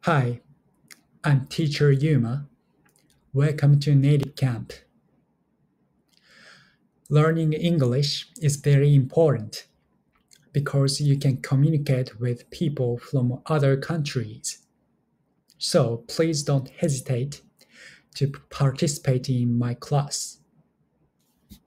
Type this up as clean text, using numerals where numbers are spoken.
Hi, I'm teacher Yuma. Welcome to Native Camp. Learning English is very important because you can communicate with people from other countries. So please don't hesitate to participate in my class.